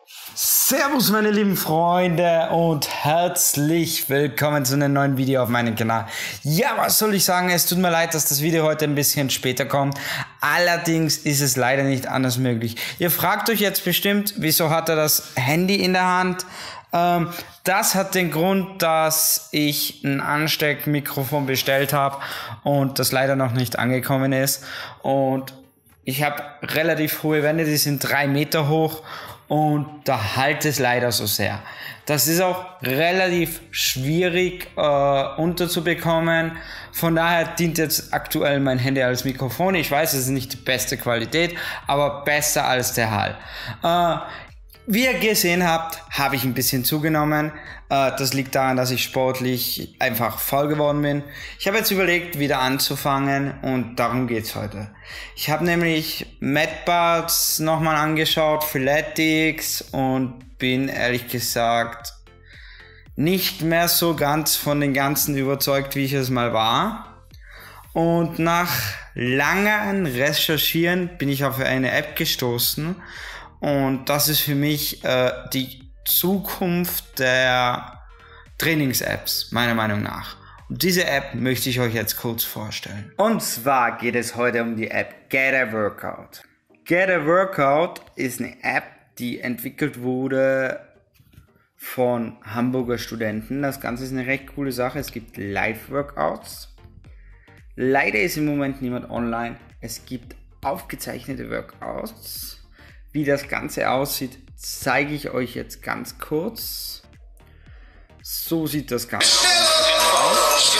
Servus meine lieben Freunde und herzlich willkommen zu einem neuen Video auf meinem Kanal. Ja, was soll ich sagen, es tut mir leid, dass das Video heute ein bisschen später kommt. Allerdings ist es leider nicht anders möglich. Ihr fragt euch jetzt bestimmt, wieso hat er das Handy in der Hand? Das hat den Grund, dass ich ein Ansteckmikrofon bestellt habe und das leider noch nicht angekommen ist. Und ich habe relativ hohe Wände, die sind 3 Meter hoch. Und da halt es leider so sehr. Das ist auch relativ schwierig unterzubekommen. Von daher dient jetzt aktuell mein Handy als Mikrofon. Ich weiß, es ist nicht die beste Qualität, aber besser als der Hall. Wie ihr gesehen habt, habe ich ein bisschen zugenommen. Das liegt daran, dass ich sportlich einfach faul geworden bin. Ich habe jetzt überlegt, wieder anzufangen und darum geht's heute. Ich habe nämlich MadBuds nochmal angeschaut, Freeletics und bin ehrlich gesagt nicht mehr so ganz von den Ganzen überzeugt, wie ich es mal war. Und nach langem Recherchieren bin ich auf eine App gestoßen. Und das ist für mich die Zukunft der Trainings-Apps, meiner Meinung nach. Und diese App möchte ich euch jetzt kurz vorstellen. Und zwar geht es heute um die App Get a Workout. Get a Workout ist eine App, die entwickelt wurde von Hamburger Studenten. Das Ganze ist eine recht coole Sache. Es gibt Live-Workouts. Leider ist im Moment niemand online. Es gibt aufgezeichnete Workouts. Wie das Ganze aussieht, zeige ich euch jetzt ganz kurz. So sieht das Ganze aus.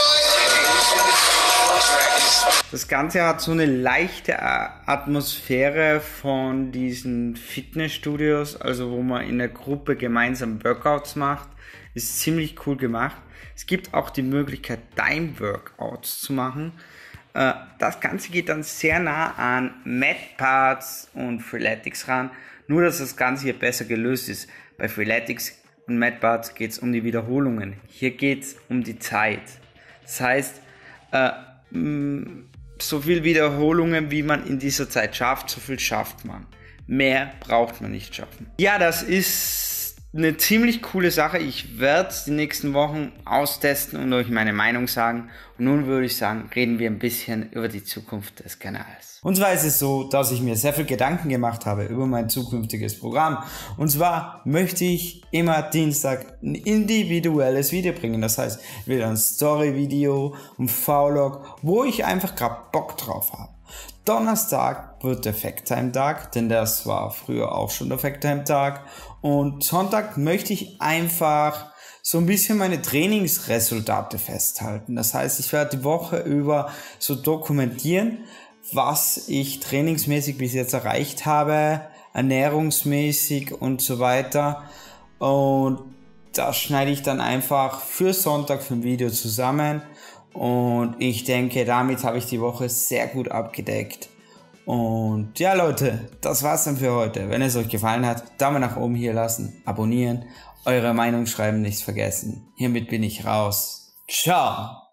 Das Ganze hat so eine leichte Atmosphäre von diesen Fitnessstudios, also wo man in der Gruppe gemeinsam Workouts macht. Ist ziemlich cool gemacht. Es gibt auch die Möglichkeit, Time-Workouts zu machen. Das Ganze geht dann sehr nah an MadBuds und Freeletics ran, nur dass das Ganze hier besser gelöst ist. Bei Freeletics und MadBuds geht es um die Wiederholungen, hier geht es um die Zeit. Das heißt, so viel Wiederholungen, wie man in dieser Zeit schafft, so viel schafft man. Mehr braucht man nicht schaffen. Ja, das ist eine ziemlich coole Sache. Ich werde es die nächsten Wochen austesten und euch meine Meinung sagen. Und nun würde ich sagen, reden wir ein bisschen über die Zukunft des Kanals. Und zwar ist es so, dass ich mir sehr viel Gedanken gemacht habe über mein zukünftiges Programm. Und zwar möchte ich immer Dienstag ein individuelles Video bringen. Das heißt, wieder ein Story-Video, ein Vlog, wo ich einfach gerade Bock drauf habe. Donnerstag wird der Facttime-Tag, denn das war früher auch schon der Facttime-Tag. Und Sonntag möchte ich einfach so ein bisschen meine Trainingsresultate festhalten. Das heißt, ich werde die Woche über so dokumentieren, was ich trainingsmäßig bis jetzt erreicht habe, ernährungsmäßig und so weiter. Und das schneide ich dann einfach für Sonntag für ein Video zusammen. Und ich denke, damit habe ich die Woche sehr gut abgedeckt. Und ja Leute, das war's dann für heute. Wenn es euch gefallen hat, Daumen nach oben hier lassen, abonnieren, eure Meinung schreiben nicht vergessen. Hiermit bin ich raus. Ciao!